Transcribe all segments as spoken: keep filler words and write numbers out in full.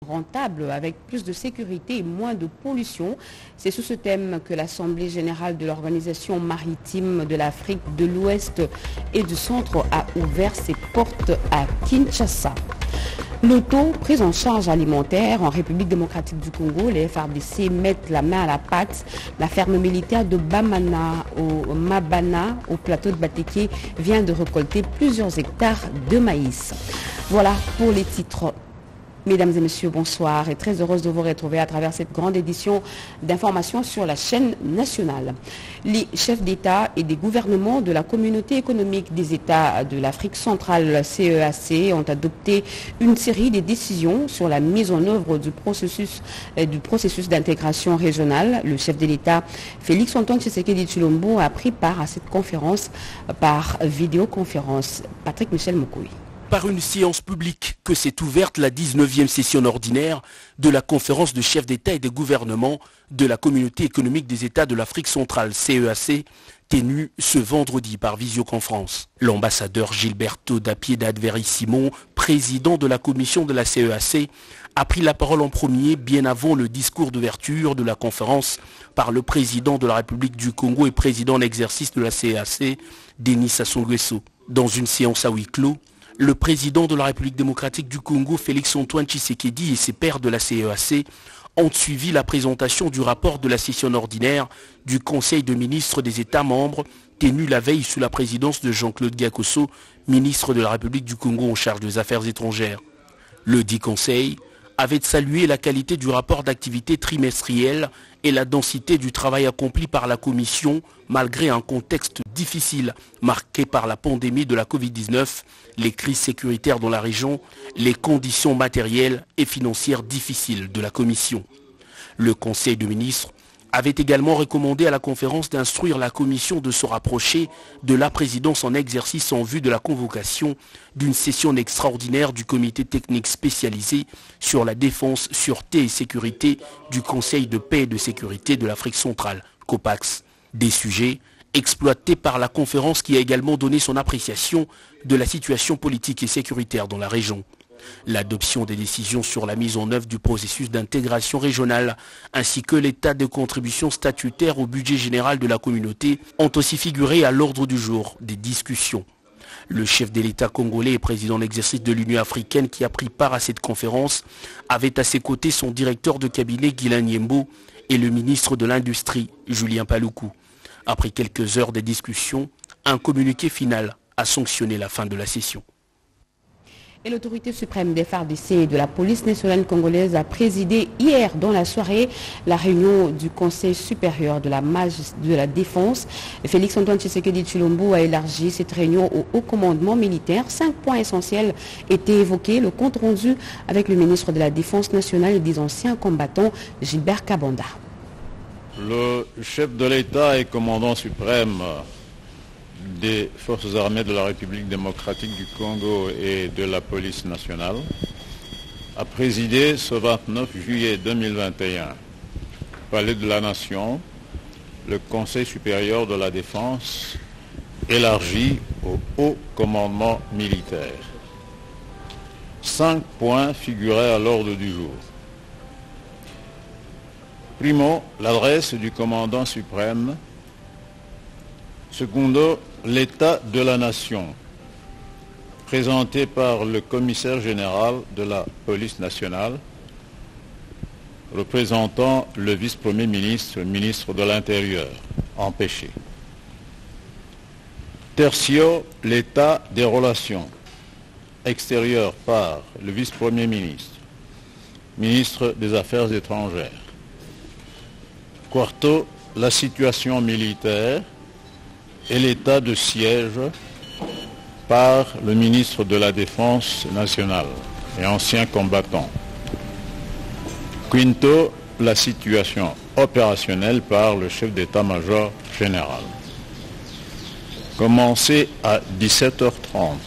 rentable avec plus de sécurité et moins de pollution. C'est sous ce thème que l'Assemblée générale de l'Organisation maritime de l'Afrique de l'Ouest et du Centre a ouvert ses portes à Kinshasa. L'auto, prise en charge alimentaire en République démocratique du Congo, les F R D C mettent la main à la pâte. La ferme militaire de Bamana au Mabana, au plateau de Bateke, vient de récolter plusieurs hectares de maïs. Voilà pour les titres. Mesdames et messieurs, bonsoir et très heureuse de vous retrouver à travers cette grande édition d'informations sur la chaîne nationale. Les chefs d'État et des gouvernements de la communauté économique des États de l'Afrique centrale, C E A C, ont adopté une série de décisions sur la mise en œuvre du processus, du processus d'intégration régionale. Le chef de l'État, Félix Antoine Tshisekedi Tshilombo, a pris part à cette conférence par vidéoconférence. Patrick Michel Mokoui. Par une séance publique que s'est ouverte la dix-neuvième session ordinaire de la conférence de chefs d'État et de gouvernement de la communauté économique des États de l'Afrique centrale, C E A C, tenue ce vendredi par visioconférence. L'ambassadeur Gilberto Dapiedad-Verri Simon, président de la commission de la C E A C, a pris la parole en premier bien avant le discours d'ouverture de la conférence par le président de la République du Congo et président en exercice de la C E A C, Denis Sassou Nguesso. Dans une séance à huis clos, le président de la République démocratique du Congo, Félix Antoine Tshisekedi, et ses pairs de la C E A C ont suivi la présentation du rapport de la session ordinaire du Conseil de ministres des États membres, tenu la veille sous la présidence de Jean-Claude Gakosso, ministre de la République du Congo en charge des affaires étrangères. Le dit Conseil avait salué la qualité du rapport d'activité trimestriel et la densité du travail accompli par la Commission malgré un contexte difficile marqué par la pandémie de la Covid dix-neuf, les crises sécuritaires dans la région, les conditions matérielles et financières difficiles de la Commission. Le Conseil de ministres avait également recommandé à la conférence d'instruire la Commission de se rapprocher de la présidence en exercice en vue de la convocation d'une session extraordinaire du comité technique spécialisé sur la défense, sûreté et sécurité du Conseil de paix et de sécurité de l'Afrique centrale, COPAX. Des sujets exploités par la conférence qui a également donné son appréciation de la situation politique et sécuritaire dans la région. L'adoption des décisions sur la mise en œuvre du processus d'intégration régionale ainsi que l'état de contribution statutaire au budget général de la communauté ont aussi figuré à l'ordre du jour des discussions. Le chef de l'État congolais et président en exercice de l'Union africaine qui a pris part à cette conférence avait à ses côtés son directeur de cabinet Guilain Nyembo et le ministre de l'Industrie Julien Paluku. Après quelques heures de discussions, un communiqué final a sanctionné la fin de la session. Et l'autorité suprême des F A R D C et de la police nationale congolaise a présidé hier dans la soirée la réunion du Conseil supérieur de la, de la défense. Félix Antoine Tshisekedi Tshilombo a élargi cette réunion au haut commandement militaire. Cinq points essentiels étaient évoqués. Le compte rendu avec le ministre de la Défense nationale et des anciens combattants, Gilbert Kabanda. Le chef de l'État et commandant suprême des forces armées de la République démocratique du Congo et de la police nationale a présidé ce vingt-neuf juillet deux mille vingt et un, Palais de la Nation, le Conseil supérieur de la défense élargi au haut commandement militaire. Cinq points figuraient à l'ordre du jour. Primo, l'adresse du commandant suprême. Secondo, l'état de la nation, présenté par le commissaire général de la police nationale, représentant le vice-premier ministre, ministre de l'Intérieur, empêché. Tertio, l'état des relations extérieures par le vice-premier ministre, ministre des Affaires étrangères. Quarto, la situation militaire et l'état de siège par le ministre de la Défense nationale et ancien combattant. Quinto, la situation opérationnelle par le chef d'état-major général. Commencé à dix-sept heures trente,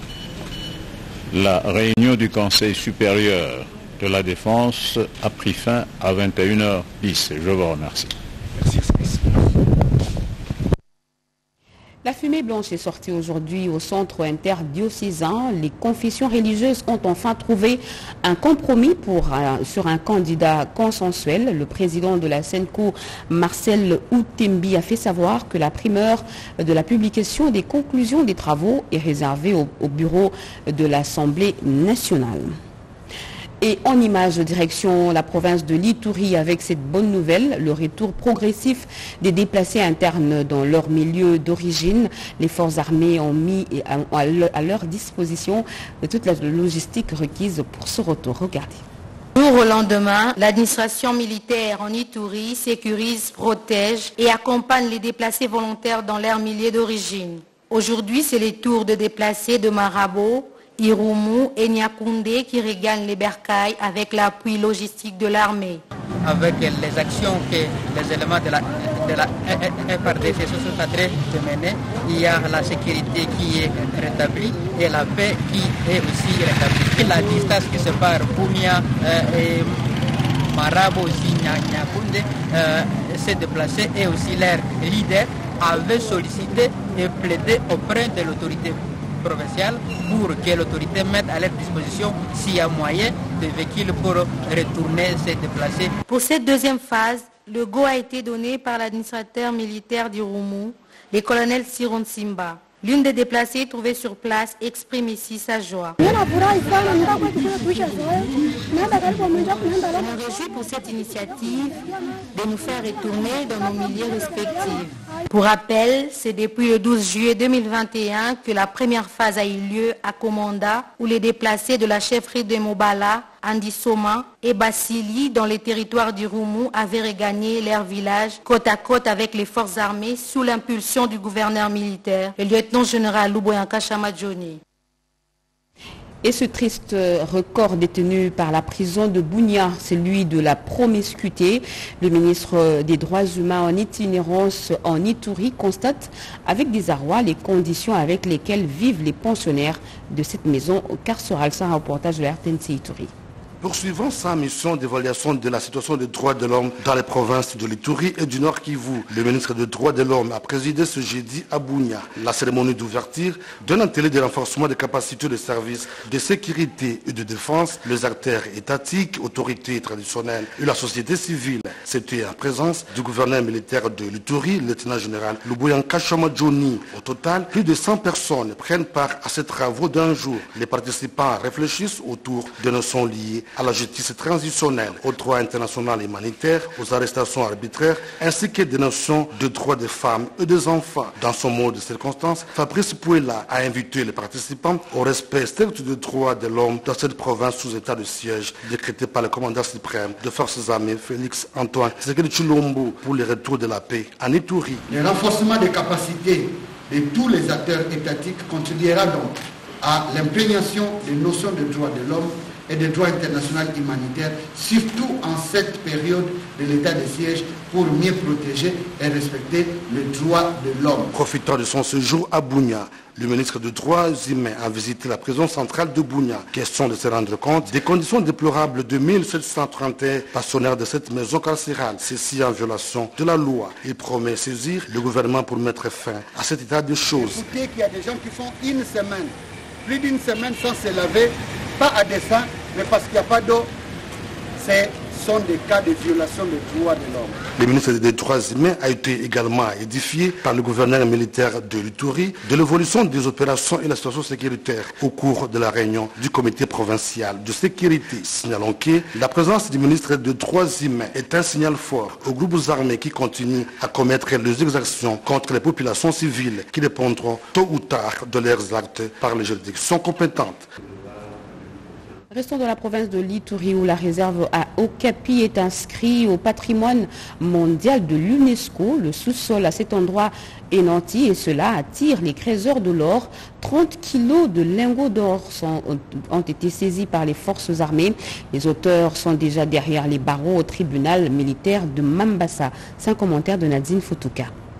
la réunion du Conseil supérieur de la Défense a pris fin à vingt et une heures dix. Je vous remercie. Merci. La fumée blanche est sortie aujourd'hui au centre interdiocésain. Les confessions religieuses ont enfin trouvé un compromis pour, euh, sur un candidat consensuel. Le président de la Senco, Marcel Outembi, a fait savoir que la primeur de la publication des conclusions des travaux est réservée au, au bureau de l'Assemblée nationale. Et en image, direction la province de l'Ituri avec cette bonne nouvelle, le retour progressif des déplacés internes dans leur milieu d'origine. Les forces armées ont mis à leur disposition toute la logistique requise pour ce retour. Regardez. Jour au lendemain, l'administration militaire en Ituri sécurise, protège et accompagne les déplacés volontaires dans leur milieu d'origine. Aujourd'hui, c'est les tours de déplacés de Marabo, Irumu et Nyakoundé qui regagnent les bercailles avec l'appui logistique de l'armée. Avec les actions que les éléments de la, de la F R D C sont en train de mener, il y a la sécurité qui est rétablie et la paix qui est aussi rétablie. Et la distance qui sépare Boumia euh, et Marabo aussi, Nyakoundé, euh, s'est déplacée et aussi leur leader avait sollicité et plaidé auprès de l'autorité provinciale pour que l'autorité mette à leur disposition s'il y a moyen de véhicules pour retourner se déplacer. Pour cette deuxième phase, le go a été donné par l'administrateur militaire d'Irumu, le colonel Siron Simba. L'une des déplacées trouvée sur place exprime ici sa joie. Je me réjouis pour cette initiative de nous faire retourner dans nos milieux respectifs. Pour rappel, c'est depuis le douze juillet deux mille vingt et un que la première phase a eu lieu à Komanda, où les déplacés de la chefferie de Mobala, Andisoma et Basili, dans les territoires du Roumou, avaient regagné leur village côte à côte avec les forces armées sous l'impulsion du gouverneur militaire, le lieutenant-général Luboyanka Chamadjoni. Et ce triste record détenu par la prison de Bunia, celui de la promiscuité, le ministre des Droits humains en itinérance en Ituri constate avec désarroi les conditions avec lesquelles vivent les pensionnaires de cette maison carcérale. C'est un reportage de la R T N C Ituri. Poursuivant sa mission d'évaluation de la situation des droits de l'homme dans les provinces de l'Ituri et du Nord Kivu, le ministre des Droits de l'Homme a présidé ce jeudi à Bunia la cérémonie d'ouverture d'un atelier de renforcement des capacités de services de sécurité et de défense, les acteurs étatiques, autorités traditionnelles et la société civile. C'était en présence du gouverneur militaire de l'Ituri, le lieutenant-général Luboyanka Chamadjoni. Au total, plus de cent personnes prennent part à ces travaux d'un jour. Les participants réfléchissent autour de notions liées à la justice transitionnelle, au droit international humanitaire, aux arrestations arbitraires, ainsi que des notions de droits des femmes et des enfants. Dans son mot de circonstance, Fabrice Pouela a invité les participants au respect strict des droits de l'homme dans cette province sous état de siège décrété par le commandant suprême de forces armées Félix Antoine Tshisekedi Tshilombo pour le retour de la paix en Ituri. Le renforcement des capacités de tous les acteurs étatiques contribuera donc à l'imprégnation des notions de droits de l'homme et des droits internationaux humanitaires, surtout en cette période de l'état de siège, pour mieux protéger et respecter les droits de l'homme. Profitant de son séjour à Bunia, le ministre des Droits humains a visité la prison centrale de Bunia. Question de se rendre compte des conditions déplorables de mille sept cent trente et un pensionnaires de cette maison carcérale, ceci en violation de la loi. Il promet saisir le gouvernement pour mettre fin à cet état de choses. Écoutez qu'il y a des gens qui font une semaine, plus d'une semaine sans se laver, pas à dessein, mais parce qu'il n'y a pas d'eau. Ce sont des cas de violation des droits de l'homme. Le ministre des Droits humains a été également édifié par le gouverneur militaire de l'Ituri de l'évolution des opérations et la situation sécuritaire au cours de la réunion du comité provincial de sécurité. Signalons que la présence du ministre des Droits humains est un signal fort aux groupes armés qui continuent à commettre les exactions contre les populations civiles qui répondront tôt ou tard de leurs actes par les juridictions compétentes. Restons dans la province de l'Ituri où la réserve à Okapi est inscrite au patrimoine mondial de l'UNESCO. Le sous-sol à cet endroit est nanti et cela attire les créateurs de l'or. trente kilos de lingots d'or ont été saisis par les forces armées. Les auteurs sont déjà derrière les barreaux au tribunal militaire de Mambasa. C'est un commentaire de Nadine Foutouka. En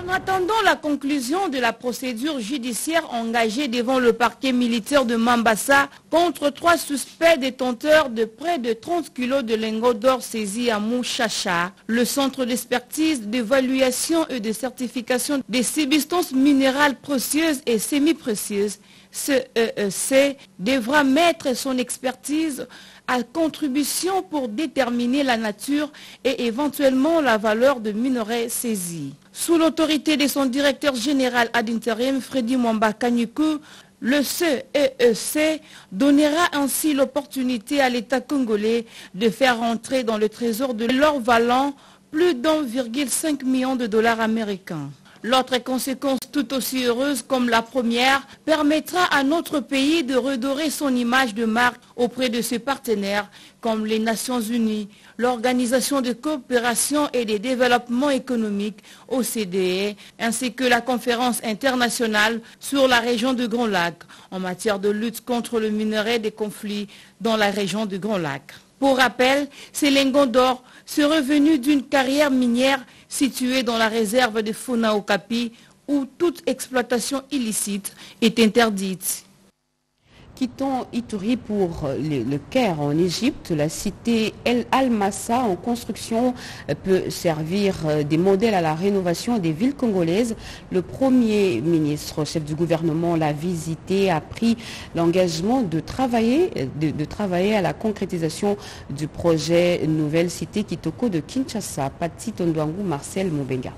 En attendant la conclusion de la procédure judiciaire engagée devant le parquet militaire de Mambasa contre trois suspects détenteurs de près de trente kilos de lingots d'or saisis à Mouchacha, le centre d'expertise, d'évaluation et de certification des substances minérales précieuses et semi-précieuses, ce E E C, devra mettre son expertise à contribution pour déterminer la nature et éventuellement la valeur de minerais saisis. Sous l'autorité de son directeur général ad interim, Freddy Mwamba Kanyuku, le C E E C donnera ainsi l'opportunité à l'État congolais de faire entrer dans le trésor de l'or valant plus d'un virgule cinq million de dollars américains. L'autre conséquence tout aussi heureuse comme la première permettra à notre pays de redorer son image de marque auprès de ses partenaires comme les Nations Unies, l'Organisation de coopération et de développement économique O C D E, ainsi que la conférence internationale sur la région du Grand Lac en matière de lutte contre le minerai des conflits dans la région du Grand Lac. Pour rappel, ces lingots d'or seraient venus d'une carrière minière située dans la réserve de Funa Okapi où toute exploitation illicite est interdite. Quittons Ituri pour le, le Caire en Égypte. La cité El Al-Massa en construction peut servir des modèles à la rénovation des villes congolaises. Le Premier ministre, chef du gouvernement, l'a visité, a pris l'engagement de travailler, de, de travailler à la concrétisation du projet Nouvelle Cité Kitoko de Kinshasa. Pati Tondouangou, Marcel Moubenga.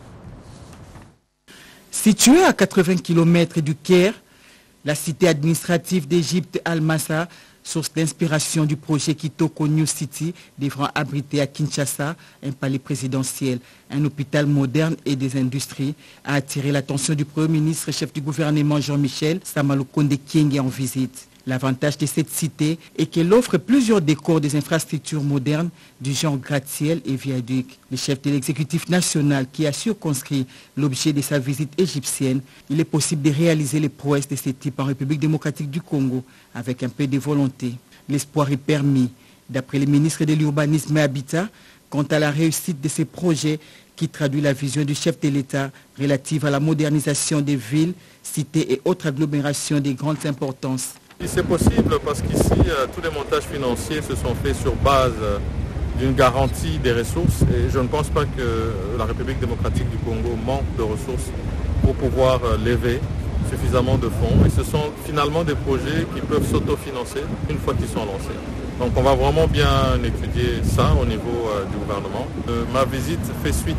Située à quatre-vingts kilomètres du Caire, la cité administrative d'Égypte, Al-Massa, source d'inspiration du projet Kitoko New City, devra abriter à Kinshasa un palais présidentiel, un hôpital moderne et des industries, a attiré l'attention du Premier ministre, chef du gouvernement Jean-Michel Samalukonde Kyenge en visite. L'avantage de cette cité est qu'elle offre plusieurs décors des infrastructures modernes du genre gratte-ciel et viaduc. Le chef de l'exécutif national qui a circonscrit l'objet de sa visite égyptienne, il est possible de réaliser les prouesses de ce type en République démocratique du Congo avec un peu de volonté. L'espoir est permis, d'après le ministre de l'Urbanisme et Habitat, quant à la réussite de ces projets qui traduit la vision du chef de l'État relative à la modernisation des villes, cités et autres agglomérations de grande importance. C'est possible parce qu'ici, euh, tous les montages financiers se sont faits sur base euh, d'une garantie des ressources et je ne pense pas que la République démocratique du Congo manque de ressources pour pouvoir euh, lever suffisamment de fonds. Et ce sont finalement des projets qui peuvent s'autofinancer une fois qu'ils sont lancés. Donc on va vraiment bien étudier ça au niveau euh, du gouvernement. Euh, ma visite fait suite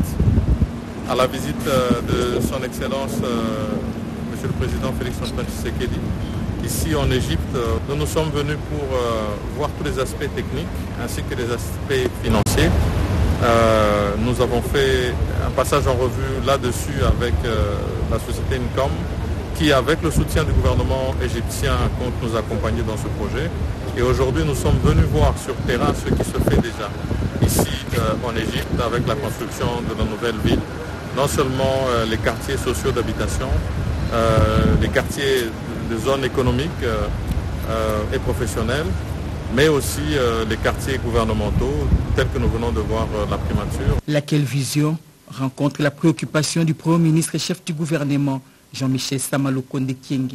à la visite euh, de son Excellence, euh, Monsieur le Président Félix Antoine Tshisekedi. Ici en Égypte, nous nous sommes venus pour euh, voir tous les aspects techniques ainsi que les aspects financiers. Euh, nous avons fait un passage en revue là-dessus avec euh, la société Incom qui, avec le soutien du gouvernement égyptien, compte nous accompagner dans ce projet. Et aujourd'hui, nous sommes venus voir sur terrain ce qui se fait déjà ici euh, en Égypte avec la construction de la nouvelle ville. Non seulement euh, les quartiers sociaux d'habitation, euh, les quartiers des zones économiques euh, euh, et professionnelles, mais aussi euh, les quartiers gouvernementaux, tels que nous venons de voir euh, la primature. Laquelle vision rencontre la préoccupation du Premier ministre et chef du gouvernement, Jean-Michel Samalukonde Kyenge.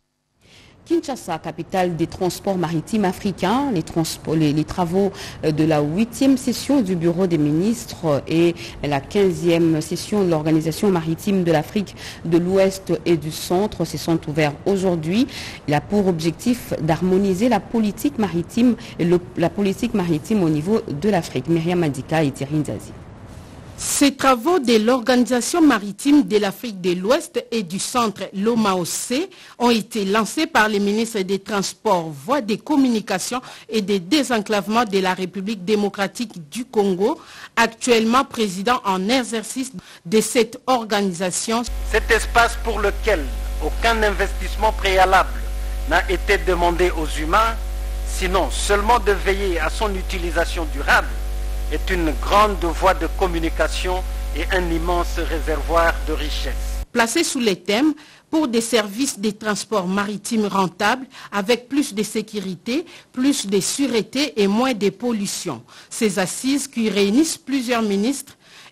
Kinshasa, capitale des transports maritimes africains, les, les, les travaux de la huitième session du Bureau des ministres et la quinzième session de l'Organisation maritime de l'Afrique de l'Ouest et du Centre se sont ouverts aujourd'hui. Il a pour objectif d'harmoniser la politique maritime et le, la politique maritime au niveau de l'Afrique. Myriam Madika et Thierry Nzazi. Ces travaux de l'Organisation maritime de l'Afrique de l'Ouest et du Centre, l'O M A O C, ont été lancés par les ministres des Transports, Voies des Communications et des Désenclavements de la République démocratique du Congo, actuellement président en exercice de cette organisation. Cet espace pour lequel aucun investissement préalable n'a été demandé aux humains, sinon seulement de veiller à son utilisation durable, est une grande voie de communication et un immense réservoir de richesse. Placé sous les thèmes pour des services de transport maritime rentables avec plus de sécurité, plus de sûreté et moins de pollution. Ces assises qui réunissent plusieurs ministres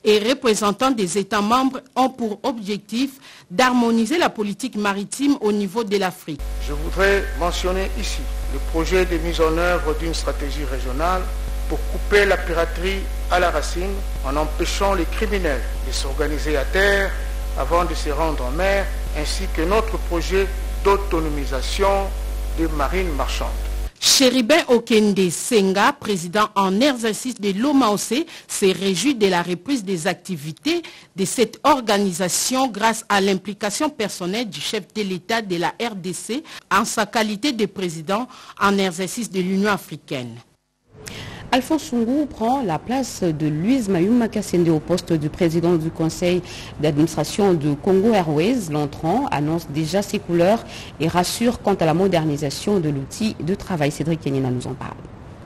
et représentants des États membres ont pour objectif d'harmoniser la politique maritime au niveau de l'Afrique. Je voudrais mentionner ici le projet de mise en œuvre d'une stratégie régionale pour couper la piraterie à la racine en empêchant les criminels de s'organiser à terre avant de se rendre en mer, ainsi que notre projet d'autonomisation des marines marchandes. Chéribin Okende Senga, président en exercice de l'O M A O C, s'est réjoui de la reprise des activités de cette organisation grâce à l'implication personnelle du chef de l'État de la R D C en sa qualité de président en exercice de l'Union africaine. Alphonse Sungu prend la place de Louise Mayuma Kassende au poste du président du conseil d'administration de Congo Airways. L'entrant annonce déjà ses couleurs et rassure quant à la modernisation de l'outil de travail. Cédric Kenyina nous en parle.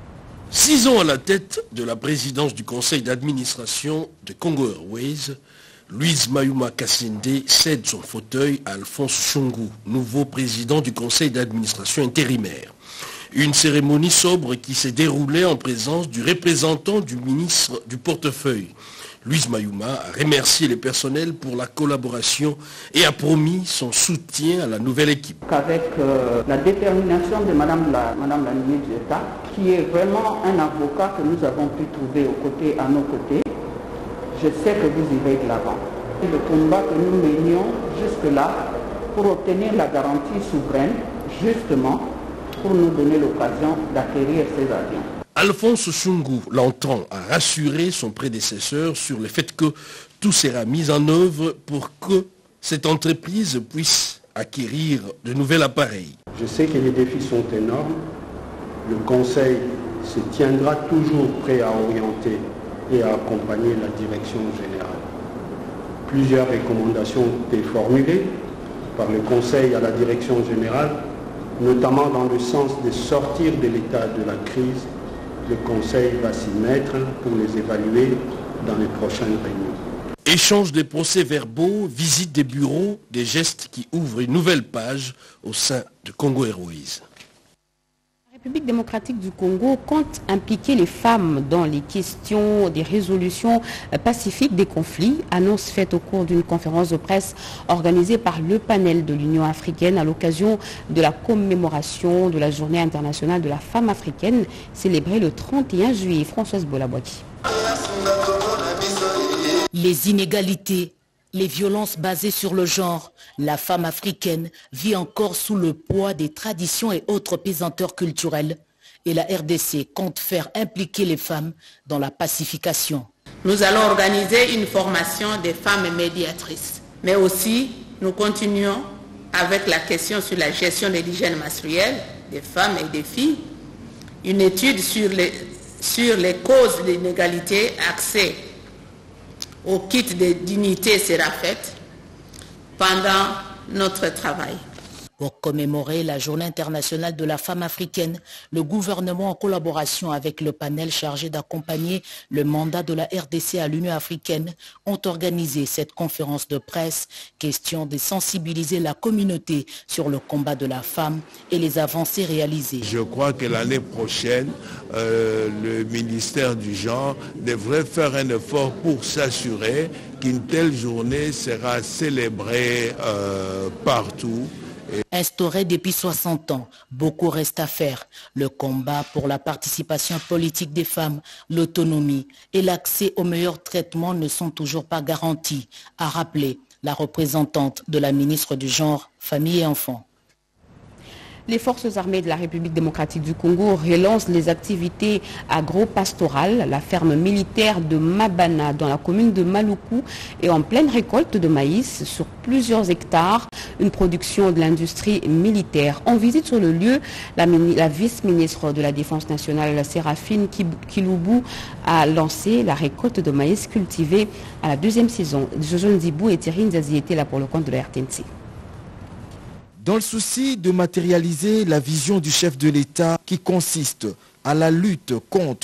Six ans à la tête de la présidence du conseil d'administration de Congo Airways, Louise Mayuma Kassende cède son fauteuil à Alphonse Sungu, nouveau président du conseil d'administration intérimaire. Une cérémonie sobre qui s'est déroulée en présence du représentant du ministre du portefeuille. Louise Mayuma a remercié les personnels pour la collaboration et a promis son soutien à la nouvelle équipe. Avec euh, la détermination de Madame la, Madame la ministre d'État, qui est vraiment un avocat que nous avons pu trouver aux côtés, à nos côtés, je sais que vous irez de l'avant. Le combat que nous menions jusque-là pour obtenir la garantie souveraine, justement, pour nous donner l'occasion d'acquérir ces avions. Alphonse Sungu, l'entrant, a rassuré son prédécesseur sur le fait que tout sera mis en œuvre pour que cette entreprise puisse acquérir de nouveaux appareils. Je sais que les défis sont énormes. Le Conseil se tiendra toujours prêt à orienter et à accompagner la direction générale. Plusieurs recommandations ont été formulées par le Conseil à la direction générale, notamment dans le sens de sortir de l'état de la crise. Le Conseil va s'y mettre pour les évaluer dans les prochaines réunions. Échange des procès-verbaux, visite des bureaux, des gestes qui ouvrent une nouvelle page au sein de Congo Airways. La République démocratique du Congo compte impliquer les femmes dans les questions des résolutions pacifiques des conflits. Annonce faite au cours d'une conférence de presse organisée par le panel de l'Union africaine à l'occasion de la commémoration de la Journée internationale de la femme africaine célébrée le trente et un juillet. Françoise Bolabouaki. Les inégalités, les violences basées sur le genre, la femme africaine vit encore sous le poids des traditions et autres pesanteurs culturelles. Et la R D C compte faire impliquer les femmes dans la pacification. Nous allons organiser une formation des femmes médiatrices. Mais aussi, nous continuons avec la question sur la gestion de l'hygiène menstruelle des femmes et des filles. Une étude sur les, sur les causes de l'inégalité, accès au kit de dignité sera faite pendant notre travail. Pour commémorer la Journée internationale de la femme africaine, le gouvernement, en collaboration avec le panel chargé d'accompagner le mandat de la R D C à l'Union africaine, ont organisé cette conférence de presse, question de sensibiliser la communauté sur le combat de la femme et les avancées réalisées. Je crois que l'année prochaine, euh, le ministère du genre devrait faire un effort pour s'assurer qu'une telle journée sera célébrée euh, partout. Instauré depuis soixante ans, beaucoup reste à faire. Le combat pour la participation politique des femmes, l'autonomie et l'accès aux meilleurs traitements ne sont toujours pas garantis, a rappelé la représentante de la ministre du Genre, Famille et Enfants. Les forces armées de la République démocratique du Congo relancent les activités agro-pastorales. La ferme militaire de Mabana dans la commune de Maluku est en pleine récolte de maïs sur plusieurs hectares, une production de l'industrie militaire. En visite sur le lieu, la, la vice-ministre de la Défense nationale, Séraphine Kiloubou, a lancé la récolte de maïs cultivé à la deuxième saison. Jojo Ndibou et Thierry Nzazi étaient là pour le compte de la R T N C. Dans le souci de matérialiser la vision du chef de l'État qui consiste à la lutte contre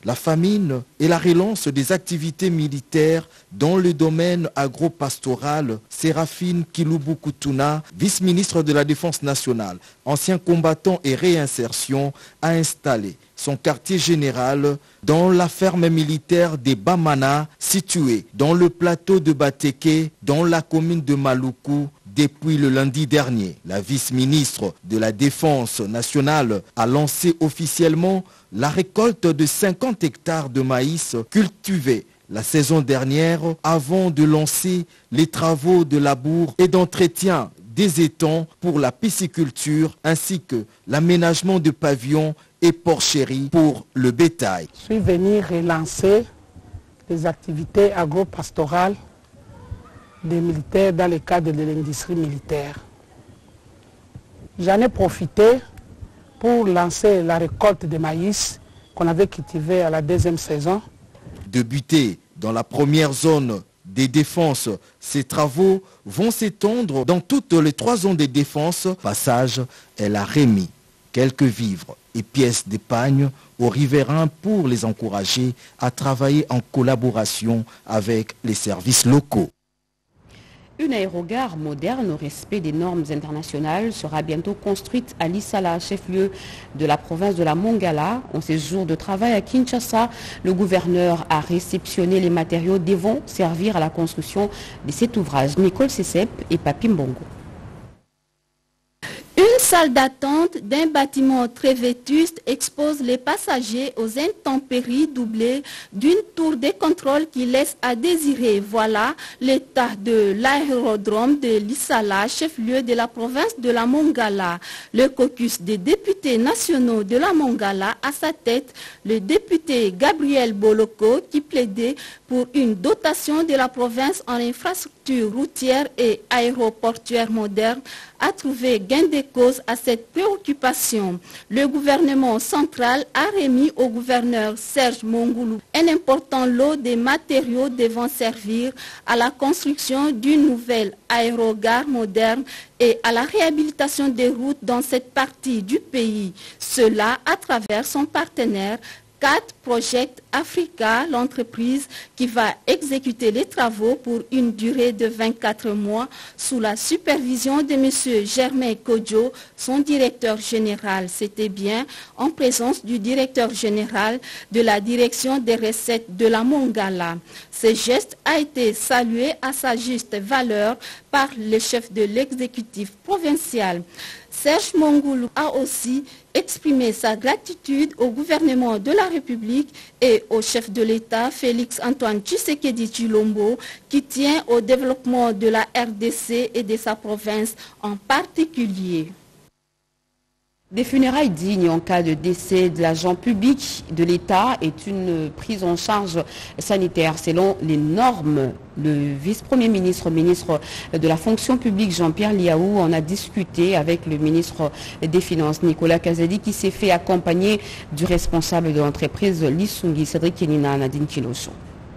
la famine et la relance des activités militaires dans le domaine agro-pastoral, Séraphine Kilubu-Kutuna, vice-ministre de la Défense nationale, ancien combattant et réinsertion, a installé son quartier général dans la ferme militaire des Bamana, située dans le plateau de Bateke, dans la commune de Maluku, depuis le lundi dernier. La vice-ministre de la Défense nationale a lancé officiellement la récolte de cinquante hectares de maïs cultivés la saison dernière avant de lancer les travaux de labour et d'entretien des étangs pour la pisciculture ainsi que l'aménagement de pavillons et porcheries pour le bétail. Je suis venu relancer les activités agro-pastorales des militaires dans le cadre de l'industrie militaire. J'en ai profité pour lancer la récolte de maïs qu'on avait cultivé à la deuxième saison. Débutés dans la première zone des défenses, ces travaux vont s'étendre dans toutes les trois zones de défense. Passage, elle a remis quelques vivres et pièces d'épargne aux riverains pour les encourager à travailler en collaboration avec les services locaux. Une aérogare moderne au respect des normes internationales sera bientôt construite à Lissala, chef-lieu de la province de la Mongala. En ses jours de travail à Kinshasa, le gouverneur a réceptionné les matériaux devant servir à la construction de cet ouvrage. Nicole Sessep et Papi Mbongo. Une salle d'attente d'un bâtiment très vétuste expose les passagers aux intempéries doublées d'une tour de contrôle qui laisse à désirer. Voilà l'état de l'aérodrome de Lissala, chef-lieu de la province de la Mongala. Le caucus des députés nationaux de la Mongala, à sa tête le député Gabriel Boloko, qui plaidait pour une dotation de la province en infrastructures routières et aéroportuaires modernes, a trouvé gain de cause à cette préoccupation. Le gouvernement central a remis au gouverneur Serge Mongoulou un important lot de matériaux devant servir à la construction d'une nouvelle aérogare moderne et à la réhabilitation des routes dans cette partie du pays. Cela à travers son partenaire quatre Project Africa, l'entreprise qui va exécuter les travaux pour une durée de vingt-quatre mois sous la supervision de M. Germain Kodjo, son directeur général. C'était bien en présence du directeur général de la direction des recettes de la Mongala. Ce geste a été salué à sa juste valeur par le chef de l'exécutif provincial. Serge Mongoulou a aussi exprimé sa gratitude au gouvernement de la République et au chef de l'État, Félix Antoine Tshisekedi Tshilombo, qui tient au développement de la R D C et de sa province en particulier. Des funérailles dignes en cas de décès de l'agent public de l'État est une prise en charge sanitaire selon les normes. Le vice-premier ministre, ministre de la fonction publique Jean-Pierre Liaou en a discuté avec le ministre des Finances Nicolas Kazadi qui s'est fait accompagner du responsable de l'entreprise Lisungi, Cédric Kenina, Nadine Kiloso.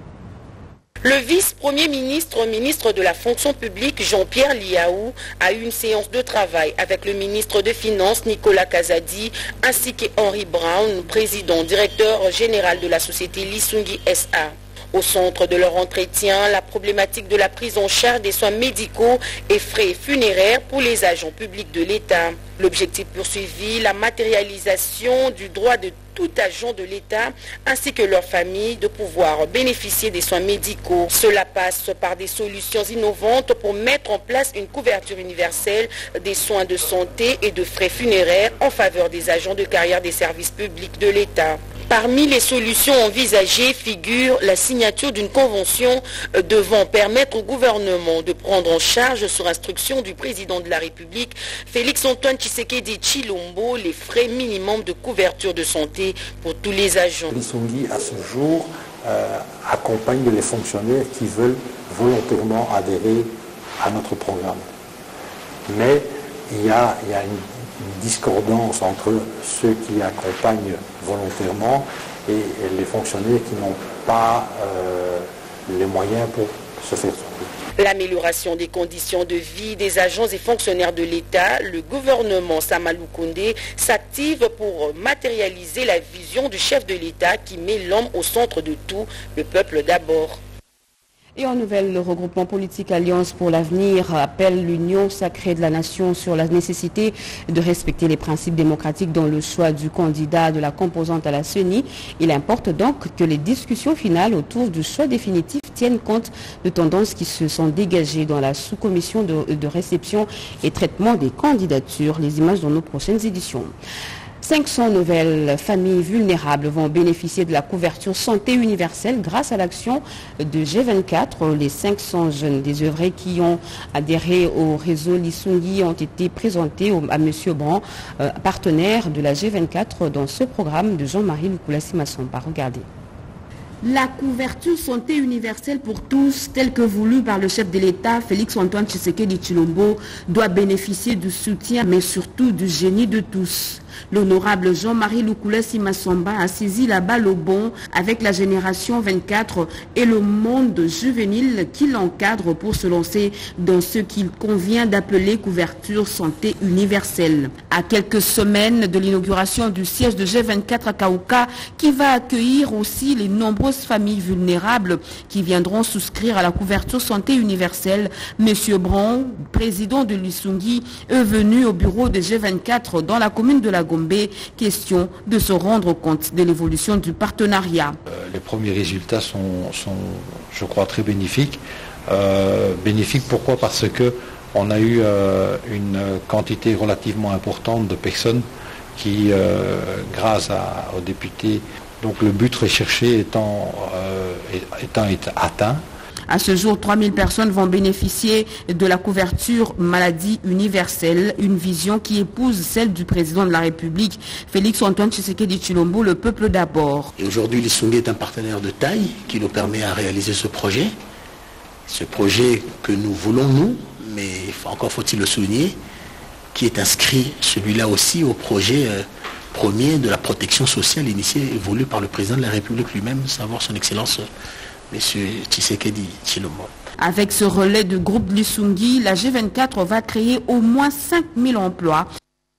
Le vice-premier ministre, ministre de la fonction publique Jean-Pierre Liaou a eu une séance de travail avec le ministre des Finances Nicolas Kazadi ainsi qu'Henri Brown, président directeur général de la société Lisungi S A. Au centre de leur entretien, la problématique de la prise en charge des soins médicaux et frais funéraires pour les agents publics de l'État. L'objectif poursuivi, la matérialisation du droit de tout agent de l'État ainsi que leur famille de pouvoir bénéficier des soins médicaux. Cela passe par des solutions innovantes pour mettre en place une couverture universelle des soins de santé et de frais funéraires en faveur des agents de carrière des services publics de l'État. Parmi les solutions envisagées figure la signature d'une convention devant permettre au gouvernement de prendre en charge, sur instruction du président de la République, Félix Antoine Tshisekedi Tshilombo, les frais minimums de couverture de santé pour tous les agents. Lisungi, à ce jour, euh, accompagne les fonctionnaires qui veulent volontairement adhérer à notre programme. Mais il y a, il y a une, une discordance entre ceux qui accompagnent volontairement et, et les fonctionnaires qui n'ont pas euh, les moyens pour se faire soigner. L'amélioration des conditions de vie des agents et fonctionnaires de l'État, le gouvernement Samalou Koundé s'active pour matérialiser la vision du chef de l'État qui met l'homme au centre de tout, le peuple d'abord. Et en nouvelle, le regroupement politique Alliance pour l'avenir appelle l'union sacrée de la nation sur la nécessité de respecter les principes démocratiques dans le choix du candidat de la composante à la C E N I. Il importe donc que les discussions finales autour du choix définitif tiennent compte de tendances qui se sont dégagées dans la sous-commission de, de réception et traitement des candidatures. Les images dans nos prochaines éditions. cinq cents nouvelles familles vulnérables vont bénéficier de la couverture santé universelle grâce à l'action de G vingt-quatre. Les cinq cents jeunes désœuvrés qui ont adhéré au réseau Lisungi ont été présentés à M. Brand, euh, partenaire de la G vingt-quatre, dans ce programme de Jean-Marie Lukulasi Massamba. Regardez. La couverture santé universelle pour tous, telle que voulue par le chef de l'État, Félix-Antoine Tshisekedi Tshilombo, doit bénéficier du soutien, mais surtout du génie de tous. L'honorable Jean-Marie Lukulasi Massamba a saisi la balle au bond avec la génération vingt-quatre et le monde juvénile qui l'encadre pour se lancer dans ce qu'il convient d'appeler couverture santé universelle. À quelques semaines de l'inauguration du siège de G vingt-quatre à Kaouka, qui va accueillir aussi les nombreuses familles vulnérables qui viendront souscrire à la couverture santé universelle, M. Brand, président de l'Isungi, est venu au bureau de G vingt-quatre dans la commune de la Gombe. Question de se rendre compte de l'évolution du partenariat. Euh, les premiers résultats sont, sont, je crois, très bénéfiques. Euh, bénéfiques pourquoi? Parce qu'on a eu euh, une quantité relativement importante de personnes qui, euh, grâce à, aux députés, donc le but recherché étant, euh, étant atteint. À ce jour, trois mille personnes vont bénéficier de la couverture maladie universelle, une vision qui épouse celle du président de la République, Félix-Antoine Tshisekedi Tshilombo, le peuple d'abord. Et aujourd'hui, l'Isungi est un partenaire de taille qui nous permet à réaliser ce projet. Ce projet que nous voulons, nous, mais encore faut-il le souligner, qui est inscrit, celui-là aussi, au projet euh, premier de la protection sociale initié et voulu par le président de la République lui-même, savoir son excellence M. Tshisekedi Tshilombo. Avec ce relais de groupe Lisungi, la G vingt-quatre va créer au moins cinq mille emplois.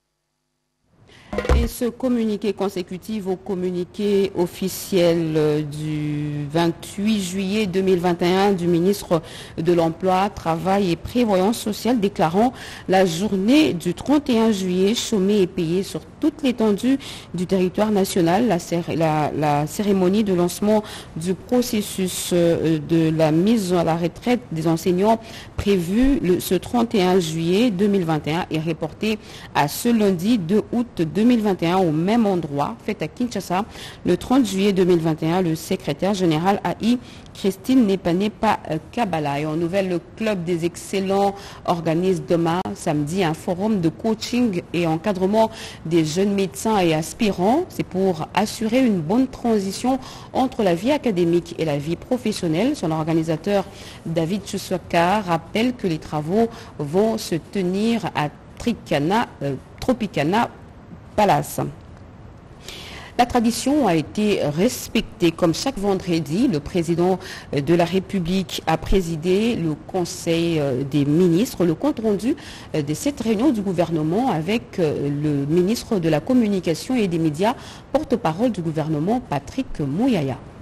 Et ce communiqué consécutif au communiqué officiel du vingt-huit juillet deux mille vingt et un du ministre de l'Emploi, Travail et Prévoyance sociale déclarant la journée du trente et un juillet chômée et payée sur toute l'étendue du territoire national. La, la, la cérémonie de lancement du processus de la mise à la retraite des enseignants prévue le, ce trente et un juillet deux mille vingt et un est reportée à ce lundi deux août deux mille vingt et un au même endroit, fait à Kinshasa. Le trente juillet deux mille vingt et un, le secrétaire général A I, Christine Nepanepa Kabala. Et en nouvelle, le club des excellents organise demain, samedi, un forum de coaching et encadrement des jeunes médecins et aspirants. C'est pour assurer une bonne transition entre la vie académique et la vie professionnelle. Son organisateur, David Chuswaka, rappelle que les travaux vont se tenir à Tricana, euh, Tropicana Palace. La tradition a été respectée. Comme chaque vendredi, le président de la République a présidé le Conseil des ministres, le compte rendu de cette réunion du gouvernement avec le ministre de la Communication et des Médias, porte-parole du gouvernement, Patrick Mouyaya.